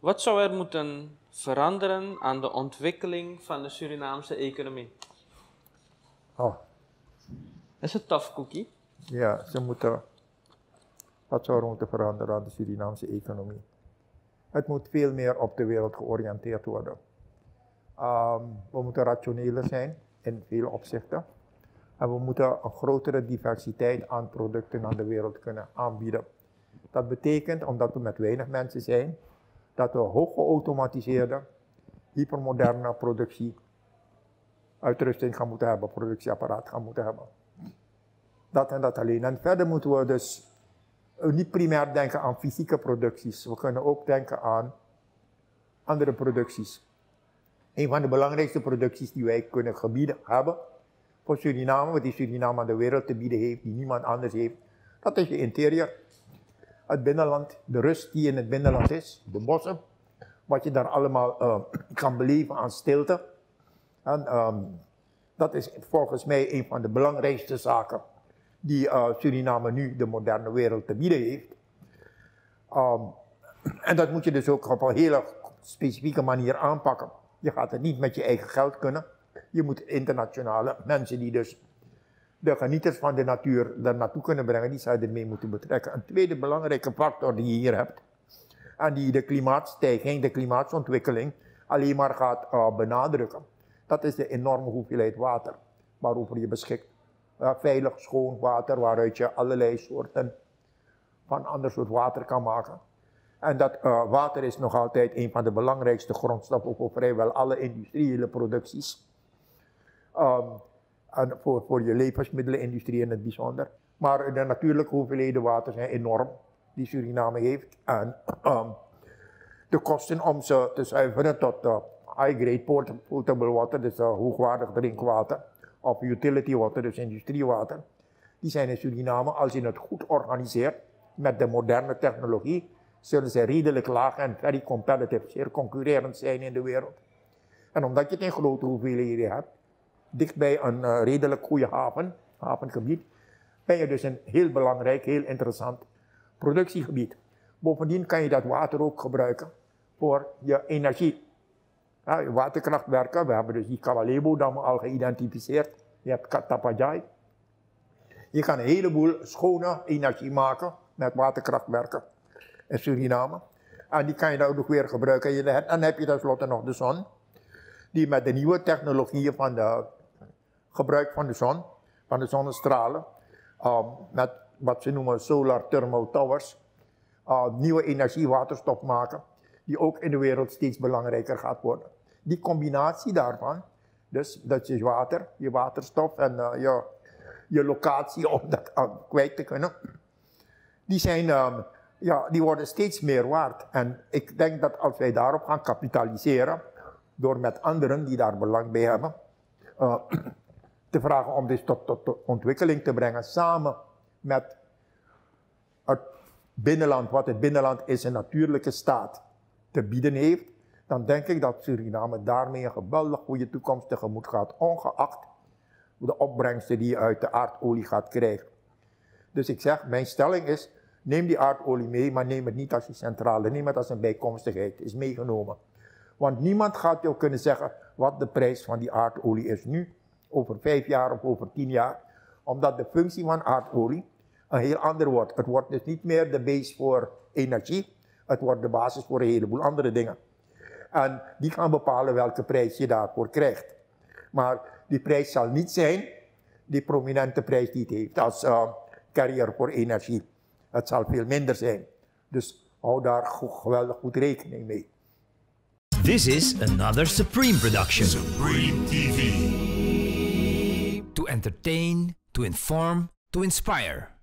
Wat zou er moeten veranderen aan de ontwikkeling van de Surinaamse economie? Oh, Is het tough cookie? ja, wat zou er moeten veranderen aan de Surinaamse economie? Het moet veel meer op de wereld georiënteerd worden. We moeten rationeler zijn in veel opzichten. En we moeten een grotere diversiteit aan producten aan de wereld kunnen aanbieden. Dat betekent, omdat we met weinig mensen zijn, dat we hoog geautomatiseerde, hypermoderne uitrusting gaan moeten hebben, productieapparaat gaan moeten hebben. Dat en dat alleen. En verder moeten we dus niet primair denken aan fysieke producties. We kunnen ook denken aan andere producties. Een van de belangrijkste producties die wij kunnen gebieden hebben voor Suriname, wat die Suriname aan de wereld te bieden heeft, die niemand anders heeft, dat is je interieur. Het binnenland, de rust die in het binnenland is, de bossen, wat je daar allemaal kan beleven aan stilte. En dat is volgens mij een van de belangrijkste zaken die Suriname nu de moderne wereld te bieden heeft. En dat moet je dus ook op een hele specifieke manier aanpakken. Je gaat het niet met je eigen geld kunnen. Je moet internationale mensen die dus de genieters van de natuur daar naartoe kunnen brengen, die zou je ermee moeten betrekken. Een tweede belangrijke factor die je hier hebt, en die de klimaatstijging, de klimaatontwikkeling alleen maar gaat benadrukken, dat is de enorme hoeveelheid water waarover je beschikt. Veilig, schoon water waaruit je allerlei soorten van ander soort water kan maken. En dat water is nog altijd een van de belangrijkste grondstoffen voor vrijwel alle industriële producties. En voor je levensmiddelenindustrie in het bijzonder. Maar de natuurlijke hoeveelheden water zijn enorm, die Suriname heeft. En de kosten om ze te zuiveren tot high-grade potable water, dus hoogwaardig drinkwater, of utility water, dus industriewater, die zijn in Suriname, als je het goed organiseert met de moderne technologie, zullen ze redelijk laag en very competitive, zeer concurrerend zijn in de wereld. En omdat je het in grote hoeveelheden hebt, dichtbij een redelijk goede havengebied, ben je dus een heel belangrijk, heel interessant productiegebied. Bovendien kan je dat water ook gebruiken voor je energie. Ja, waterkrachtwerken, we hebben dus die Kavalebo-dammen al geïdentificeerd. Je hebt Katapajai. Je kan een heleboel schone energie maken met waterkrachtwerken in Suriname. En die kan je dan ook weer gebruiken. En dan heb je tenslotte nog de zon, die met de nieuwe technologieën van de gebruik van de zonnestralen, met wat ze noemen solar thermal towers, nieuwe energie, waterstof maken, die ook in de wereld steeds belangrijker gaat worden. Die combinatie daarvan, dus dat je water, je waterstof en je locatie om dat kwijt te kunnen, die worden steeds meer waard. En ik denk dat als wij daarop gaan kapitaliseren, door met anderen die daar belang bij hebben, te vragen om dit tot ontwikkeling te brengen, samen met het binnenland, wat het binnenland in zijn natuurlijke staat te bieden heeft, dan denk ik dat Suriname daarmee een geweldig goede toekomst tegemoet gaat, ongeacht de opbrengsten die je uit de aardolie gaat krijgen. Dus ik zeg, mijn stelling is, neem die aardolie mee, maar neem het niet als je centrale, neem het als een bijkomstigheid, is meegenomen. Want niemand gaat jou kunnen zeggen wat de prijs van die aardolie is nu, over 5 jaar of over 10 jaar, omdat de functie van aardolie een heel ander wordt. Het wordt dus niet meer de base voor energie, het wordt de basis voor een heleboel andere dingen. En die gaan bepalen welke prijs je daarvoor krijgt. Maar die prijs zal niet zijn die prominente prijs die het heeft als carrier voor energie. Het zal veel minder zijn. Dus hou daar geweldig goed rekening mee. This is another Supreme production. Supreme TV. To entertain, to inform, to inspire.